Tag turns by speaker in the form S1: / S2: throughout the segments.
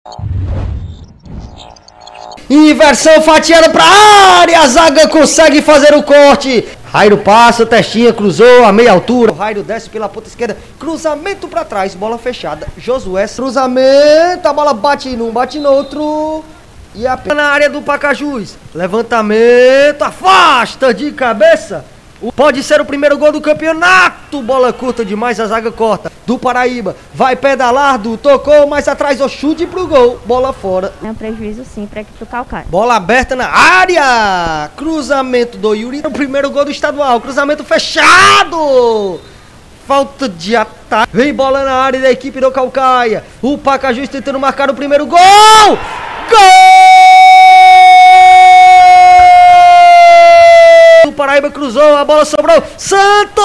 S1: Inversão fatiada pra área, a zaga consegue fazer o corte. Rairo passa, testinha, cruzou a meia altura. O Rairo desce pela ponta esquerda, cruzamento pra trás, bola fechada. Josué, cruzamento, a bola bate num, bate no outro. E apenas na área do Pacajus. Levantamento, afasta de cabeça. Pode ser o primeiro gol do campeonato. Bola curta demais, a zaga corta. Do Paraíba, vai pedalar, tocou mais atrás, o chute pro gol. Bola fora.
S2: É um prejuízo sim para a equipe do Caucaia.
S1: Bola aberta na área. Cruzamento do Yuri. O primeiro gol do estadual. Cruzamento fechado. Falta de ataque. Vem bola na área da equipe do Caucaia. O Pacajus tentando marcar o primeiro gol. Gol! O Paraíba cruzou, a bola sobrou. Santos!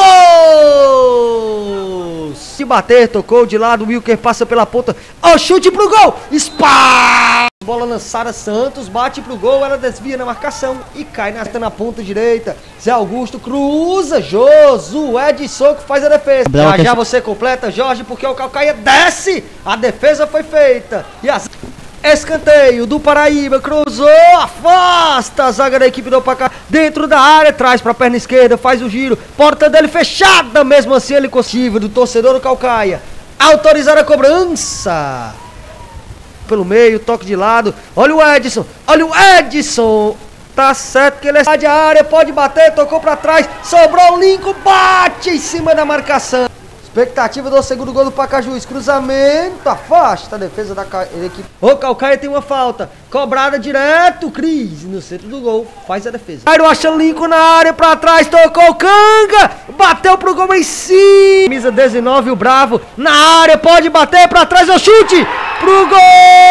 S1: Se bater, tocou de lado. O Wilker passa pela ponta. Ó, chute pro gol. Spa! Bola lançada, Santos bate pro gol. Ela desvia na marcação e cai na ponta direita. Zé Augusto cruza. Josué de Soco faz a defesa. Já você completa, Jorge, porque o Caucaia desce. A defesa foi feita. E a escanteio do Paraíba, cruzou, afasta a zaga da equipe do Pacá, dentro da área, traz para a perna esquerda, faz o giro, porta dele fechada, mesmo assim ele possível do torcedor do Caucaia, autorizar a cobrança, pelo meio, toque de lado, olha o Edson, tá certo que ele é de área, pode bater, tocou para trás, sobrou o Lincoln, bate em cima da marcação. Expectativa do segundo gol do Pacajus. Cruzamento. Afasta a defesa da equipe. O Caucaia tem uma falta. Cobrada direto. Cris no centro do gol. Faz a defesa. Jairo acha Lincoln na área pra trás. Tocou Canga. Bateu pro gol em cima. Camisa 19, o Bravo. Na área. Pode bater pra trás. O chute. Pro gol.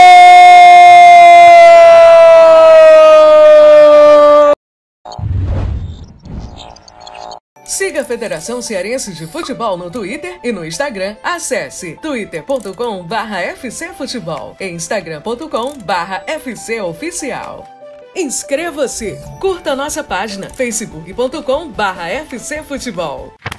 S3: Siga a Federação Cearense de Futebol no Twitter e no Instagram. Acesse twitter.com/FCFutebol e instagram.com/FCOficial. Inscreva-se! Curta nossa página facebook.com/FCFutebol.